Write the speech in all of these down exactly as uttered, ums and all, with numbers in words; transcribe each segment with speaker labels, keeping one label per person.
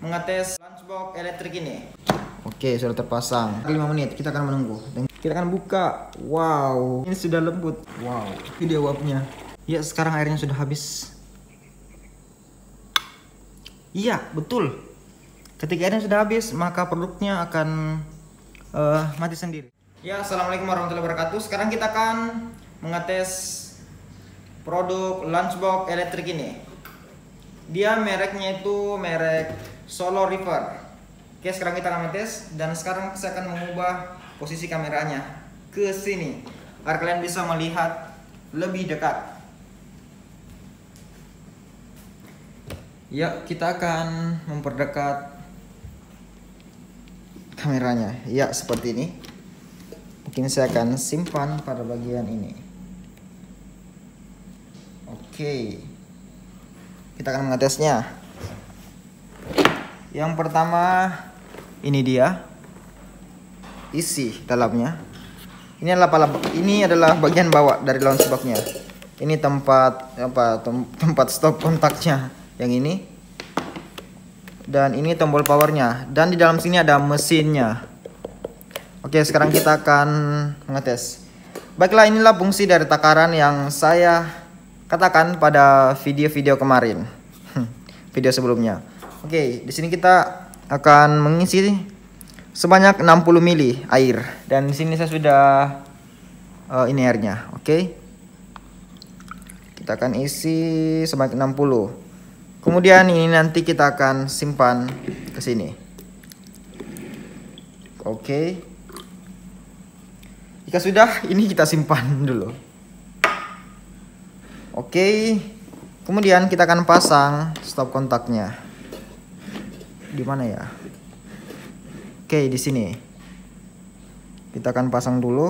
Speaker 1: mengetes lunchbox elektrik ini. Oke, sudah terpasang. lima menit kita akan menunggu. Dan kita akan buka. Wow, ini sudah lembut. Wow, ini dia uapnya. Ya, sekarang airnya sudah habis. Iya, betul. Ketika airnya sudah habis, maka produknya akan uh, mati sendiri. Ya, assalamualaikum warahmatullahi wabarakatuh. Sekarang kita akan mengetes produk lunchbox elektrik ini. Dia mereknya itu merek Solar River. Oke, sekarang kita akan mengetes dan sekarang saya akan mengubah posisi kameranya ke sini agar kalian bisa melihat lebih dekat. Ya, kita akan memperdekat kameranya. Ya, seperti ini. Mungkin saya akan simpan pada bagian ini. Oke. Kita akan mengetesnya. Yang pertama, ini dia isi dalamnya. Ini adalah ini adalah bagian bawah dari lunchbox-nya. Ini tempat apa tem, tempat stop kontaknya yang ini. Dan ini tombol powernya. Dan di dalam sini ada mesinnya. Oke, sekarang kita akan mengetes. Baiklah, inilah fungsi dari takaran yang saya katakan pada video-video kemarin. Video sebelumnya. Oke, di sini kita akan mengisi sebanyak enam puluh mili air dan di sini saya sudah uh, ini airnya. Oke. Kita akan isi sebanyak enam puluh. Kemudian ini nanti kita akan simpan ke sini. Oke. Jika sudah, ini kita simpan dulu. Oke. Kemudian kita akan pasang stop kontaknya. Di mana ya? Oke, di sini. Kita akan pasang dulu.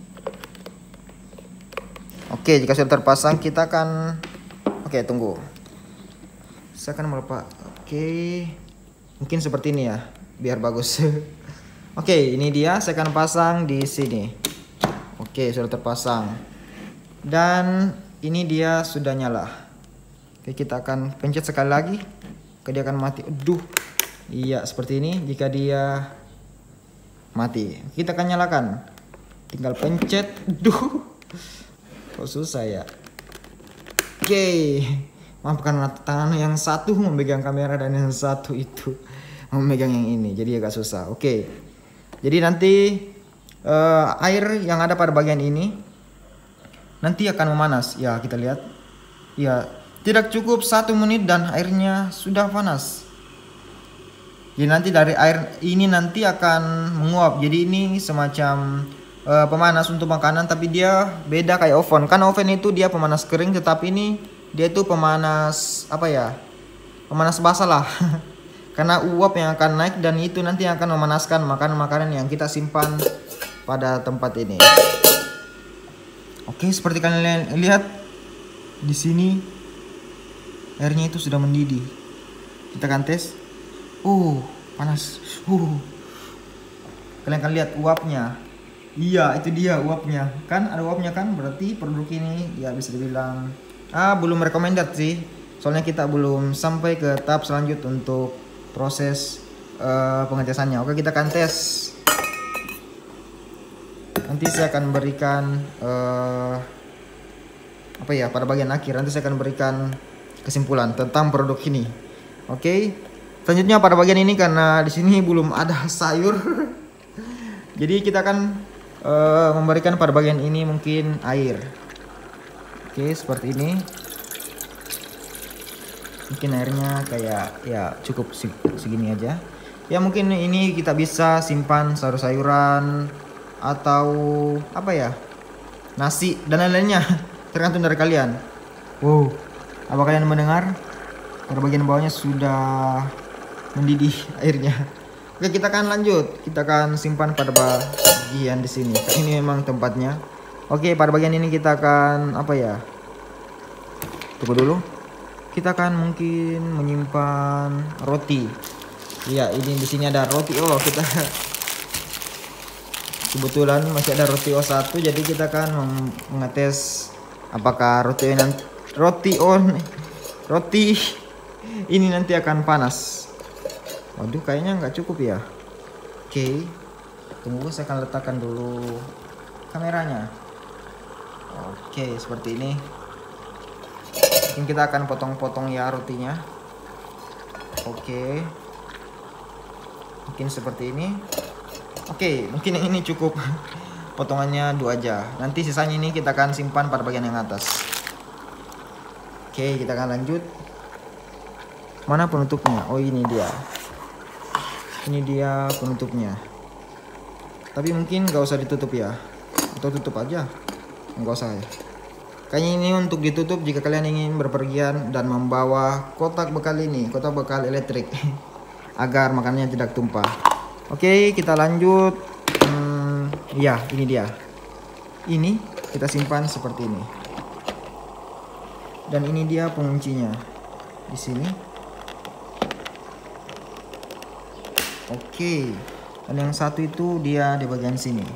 Speaker 1: Oke, jika sudah terpasang kita akan Oke, tunggu. Saya akan melepas. Oke. Mungkin seperti ini ya, biar bagus. Oke, ini dia saya akan pasang di sini. Oke, sudah terpasang. Dan ini dia sudah nyala. Oke, kita akan pencet sekali lagi. Oke, dia akan mati. Aduh. Iya, seperti ini. Jika dia mati, kita akan nyalakan. Tinggal pencet. Duh, kok susah ya. Oke, maafkan tangan yang satu memegang kamera dan yang satu itu memegang yang ini, jadi agak susah. Oke, jadi nanti uh, air yang ada pada bagian ini nanti akan memanas. Ya, kita lihat. Ya, tidak cukup satu menit dan airnya sudah panas. Jadi nanti dari air ini nanti akan menguap. Jadi ini semacam uh, pemanas untuk makanan, tapi dia beda kayak oven. Kan oven itu dia pemanas kering, tetapi ini dia itu pemanas apa ya? Pemanas basah lah. Karena uap yang akan naik dan itu nanti akan memanaskan makanan-makanan yang kita simpan pada tempat ini. Oke, seperti kalian lihat di sini airnya itu sudah mendidih. Kita akan tes. Uh, panas. Uh. Kalian akan lihat uapnya. Iya, itu dia uapnya. Kan ada uapnya kan? Berarti produk ini ya bisa dibilang ah belum recommended sih. Soalnya kita belum sampai ke tahap selanjut untuk proses uh, pengetesannya. Oke, kita akan tes. Nanti saya akan berikan uh, apa ya pada bagian akhir. Nanti saya akan berikan kesimpulan tentang produk ini. Oke. Selanjutnya pada bagian ini karena di sini belum ada sayur, jadi kita akan uh, memberikan pada bagian ini mungkin air. Oke, seperti ini. Mungkin airnya kayak ya cukup segini aja. Ya mungkin ini kita bisa simpan sayur-sayuran atau apa ya, nasi dan lain-lainnya, tergantung dari kalian. Wow, apa kalian mendengar? Pada bagian bawahnya sudah mendidih airnya. Oke, kita akan lanjut. Kita akan simpan pada bagian di sini. Ini memang tempatnya. Oke, pada bagian ini kita akan apa ya? Tunggu dulu. Kita akan mungkin menyimpan roti. Iya, ini di sini ada roti. Oh, kita kebetulan masih ada roti O satu, jadi kita akan mengetes apakah roti nanti roti on roti ini nanti akan panas. Waduh, kayaknya nggak cukup ya. Oke, tunggu, saya akan letakkan dulu kameranya. Oke, seperti ini. Mungkin kita akan potong-potong ya rotinya. Oke, mungkin seperti ini. Oke, mungkin yang ini cukup. Potongannya dua aja. Nanti sisanya ini kita akan simpan pada bagian yang atas. Oke, kita akan lanjut. Mana penutupnya? Oh, ini dia. Ini dia penutupnya. Tapi mungkin nggak usah ditutup ya. Atau tutup aja. Nggak usah ya. Kayaknya ini untuk ditutup jika kalian ingin berpergian dan membawa kotak bekal ini, kotak bekal elektrik, agar makanannya tidak tumpah. Oke, kita lanjut. Hmm, ya, ini dia. Ini kita simpan seperti ini. Dan ini dia penguncinya. Di sini. Oke. Dan yang satu itu dia di bagian sini.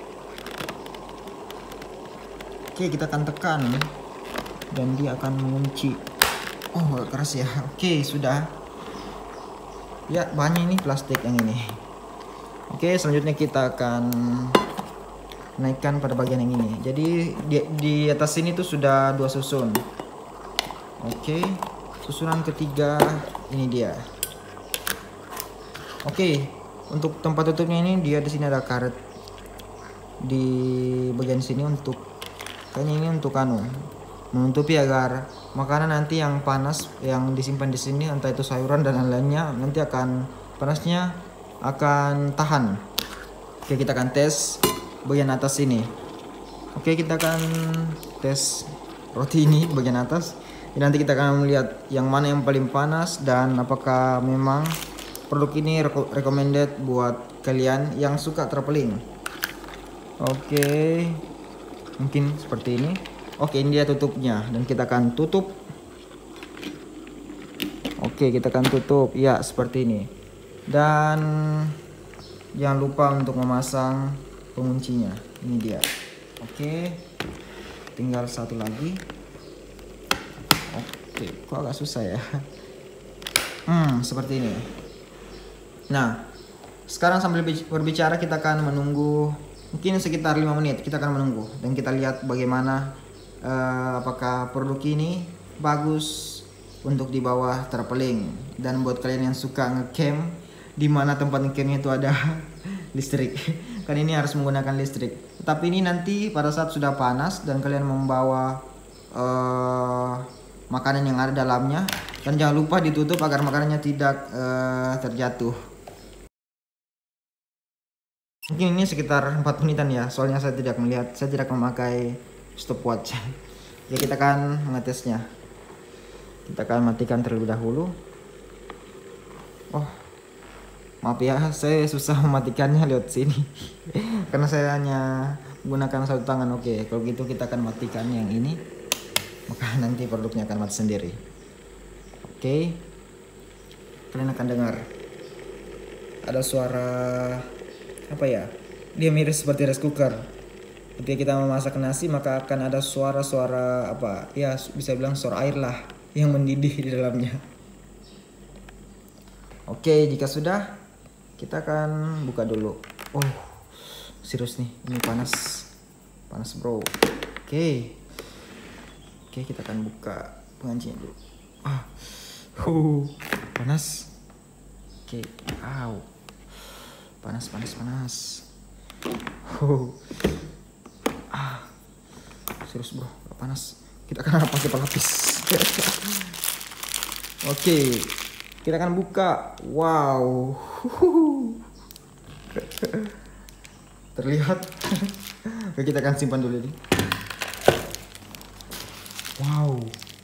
Speaker 1: Oke, kita akan tekan dan dia akan mengunci. Oh, keras ya. Oke, sudah. Ya, bahannya ini plastik yang ini. Oke, selanjutnya kita akan naikkan pada bagian yang ini. Jadi di, di atas sini tuh sudah dua susun. Oke, susunan ketiga ini dia. Oke, untuk tempat tutupnya ini dia di sini ada karet di bagian sini untuk kayaknya ini untuk anu menutupi agar makanan nanti yang panas yang disimpan di sini, entah itu sayuran dan lain-lainnya, nanti akan panasnya akan tahan. Oke, kita akan tes bagian atas ini. Oke, kita akan tes roti ini bagian atas. Nanti kita akan melihat yang mana yang paling panas dan apakah memang produk ini recommended buat kalian yang suka traveling. Oke, mungkin seperti ini. Oke, ini dia tutupnya dan kita akan tutup. Oke, kita akan tutup ya seperti ini. Dan jangan lupa untuk memasang penguncinya. Ini dia. Oke, tinggal satu lagi. Oke, kok agak susah ya. Hmm, seperti ini. Nah, sekarang sambil berbicara kita akan menunggu mungkin sekitar lima menit. Kita akan menunggu dan kita lihat bagaimana uh, apakah produk ini bagus untuk di bawah traveling. Dan buat kalian yang suka ngecamp, di mana tempat ngecampnya itu ada listrik, kan ini harus menggunakan listrik. Tapi ini nanti pada saat sudah panas dan kalian membawa uh, makanan yang ada dalamnya, dan jangan lupa ditutup agar makanannya tidak uh, terjatuh. Mungkin ini sekitar empat menitan ya, soalnya saya tidak melihat, saya tidak memakai stopwatch. Ya, kita akan mengetesnya. Kita akan matikan terlebih dahulu. Oh, maaf ya, saya susah mematikannya lewat sini. Karena saya hanya menggunakan satu tangan. Oke, kalau gitu kita akan matikan yang ini. Maka nanti produknya akan mati sendiri. Oke, kalian akan dengar ada suara apa ya, dia mirip seperti rice cooker. Ketika kita memasak nasi maka akan ada suara-suara apa ya, bisa bilang suara air lah yang mendidih di dalamnya. Oke, jika sudah kita akan buka dulu. Oh, serius nih, ini panas panas bro. Oke, oke, kita akan buka pengancinya dulu. Ah, huh, panas. Oke, au, panas panas panas. Huh. Ah, serius bro, gak panas. Kita akan pakai pelapis. Oke, kita akan buka. Wow, terlihat. Oke, kita akan simpan dulu ini. Wow,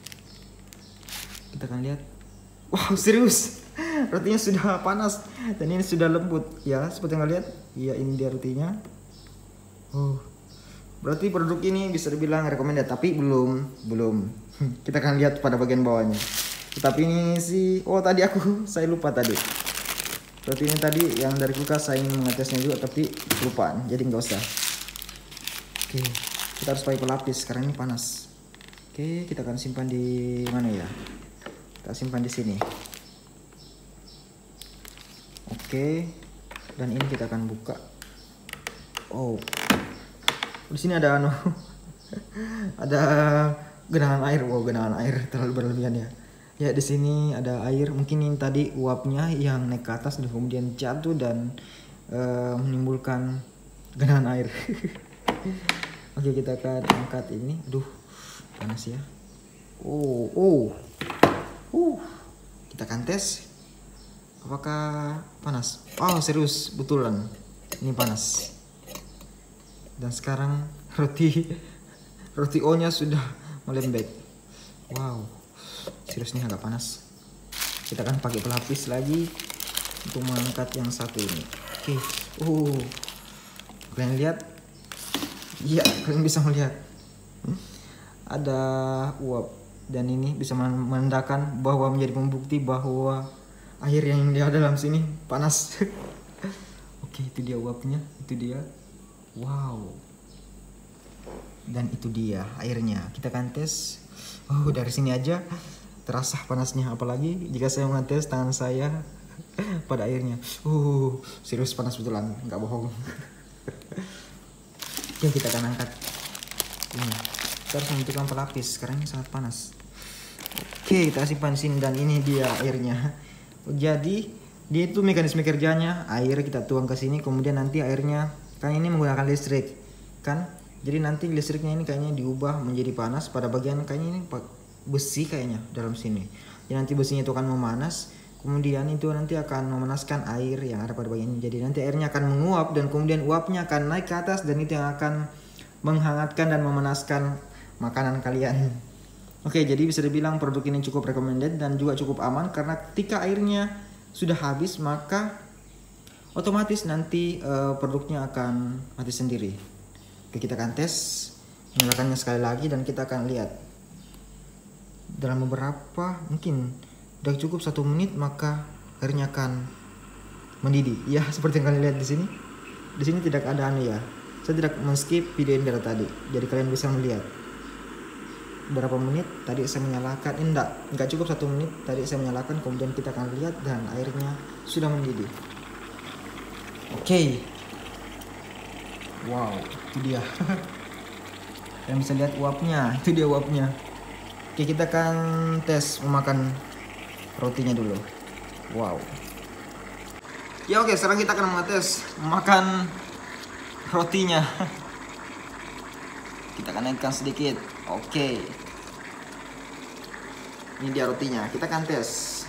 Speaker 1: kita akan lihat. Wow, serius. Rotinya sudah panas dan ini sudah lembut ya, seperti yang kalian lihat. Iya, ini dia rotinya. Oh, berarti produk ini bisa dibilang recommended, tapi belum belum. Kita akan lihat pada bagian bawahnya. Tapi ini sih, oh tadi aku saya lupa tadi. Roti ini tadi yang dari kulkas saya ingin mengetesnya juga, tapi kelupaan, jadi nggak usah. Oke, kita harus pakai pelapis karena ini panas. Oke, kita akan simpan di mana ya? Kita simpan di sini. Oke, dan ini kita akan buka. Oh, di sini ada anu, ada genangan air. Wow, genangan air terlalu berlebihan ya. Ya, di sini ada air. Mungkin ini tadi uapnya yang naik ke atas dan kemudian jatuh dan uh, menimbulkan genangan air. Oke, kita akan angkat ini. Aduh, panas ya. Oh, oh, uh, kita akan tes. Apakah panas? Oh, serius, betulan. Ini panas. Dan sekarang roti roti O-nya sudah melembek. Wow, serius nih agak panas. Kita akan pakai pelapis lagi untuk mengangkat yang satu ini. Oke, uh, kalian lihat? Iya, kalian bisa melihat. Ada uap dan ini bisa menandakan bahwa menjadi pembukti bahwa air yang di dalam sini panas. Oke, itu dia uapnya, itu dia. Wow. Dan itu dia airnya. Kita akan tes. Oh, dari sini aja terasa panasnya, apalagi jika saya mengetes tangan saya pada airnya. Uh, serius panas betulan, nggak bohong. Oke, kita akan angkat. Ini. Kita harus membutuhkan pelapis karena ini sangat panas. Oke, kita simpan sini dan ini dia airnya. Jadi dia itu mekanisme kerjanya, air kita tuang ke sini, kemudian nanti airnya kan ini menggunakan listrik kan, jadi nanti listriknya ini kayaknya diubah menjadi panas pada bagian kayaknya ini besi kayaknya dalam sini. Jadi nanti besinya itu akan memanas, kemudian itu nanti akan memanaskan air yang ada pada bagian ini. Jadi nanti airnya akan menguap dan kemudian uapnya akan naik ke atas dan itu yang akan menghangatkan dan memanaskan makanan kalian. Oke, jadi bisa dibilang produk ini cukup recommended dan juga cukup aman karena ketika airnya sudah habis maka otomatis nanti uh, produknya akan mati sendiri. Oke, kita akan tes, nyalakannya sekali lagi dan kita akan lihat dalam beberapa mungkin udah cukup satu menit maka airnya akan mendidih. Ya, seperti yang kalian lihat di sini. Di sini tidak ada anu ya. Saya tidak men-skip video ini dari tadi, jadi kalian bisa melihat berapa menit tadi saya menyalakan. Eh, enggak, enggak cukup satu menit tadi saya menyalakan, kemudian kita akan lihat dan airnya sudah mendidih. Oke, okay. Wow, itu dia. Kalian bisa lihat uapnya, itu dia uapnya. Oke, kita akan tes memakan rotinya dulu. Wow. Ya oke, okay, sekarang kita akan mengetes memakan rotinya. Kita akan naikkan sedikit. Oke, okay. Ini dia rotinya. Kita akan tes.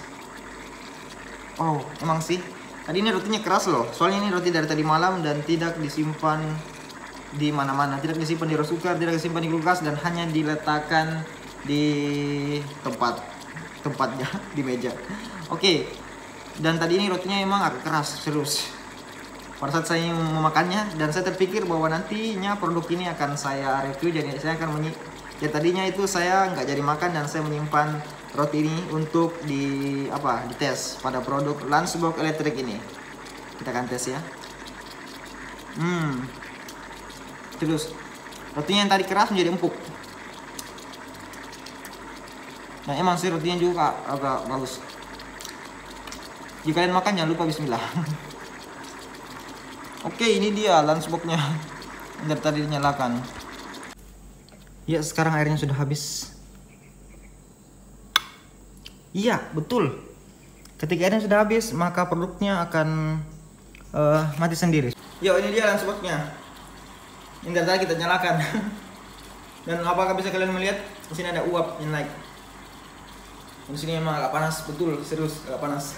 Speaker 1: Oh, emang sih. Tadi ini rotinya keras loh. Soalnya ini roti dari tadi malam dan tidak disimpan di mana-mana. Tidak disimpan di rice cooker, tidak disimpan di kulkas dan hanya diletakkan di tempat tempatnya di meja. Oke. Okay. Dan tadi ini rotinya emang agak keras, serius. Pada saat saya memakannya dan saya terpikir bahwa nantinya produk ini akan saya review, jadi saya akan menyi ya tadinya itu saya nggak jadi makan dan saya menyimpan roti ini untuk di apa dites pada produk lunchbox elektrik ini. Kita akan tes ya. Hmm terus rotinya yang tadi keras menjadi empuk. Nah emang sih rotinya juga agak bagus. Jika kalian makan jangan lupa bismillah. Oke, ini dia lunchboxnya dari tadi dinyalakan. Ya, sekarang airnya sudah habis. Iya, betul. Ketika airnya sudah habis, maka produknya akan uh, mati sendiri. Yo, ini dia lunchboxnya. Ini dari tadi kita nyalakan. Dan apakah bisa kalian melihat? Di sini ada uap yang naik. Di sini emang agak panas, betul, serius agak panas.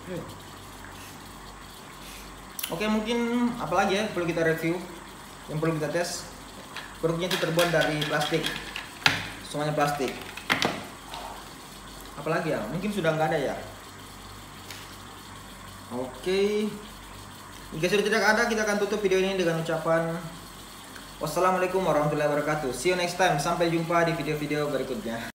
Speaker 1: Oke, mungkin apalagi ya perlu kita review, yang perlu kita tes. Produknya itu terbuat dari plastik, semuanya plastik. Apalagi ya, mungkin sudah nggak ada ya. Oke, jika sudah tidak ada, kita akan tutup video ini dengan ucapan wassalamualaikum warahmatullahi wabarakatuh. See you next time, sampai jumpa di video-video berikutnya.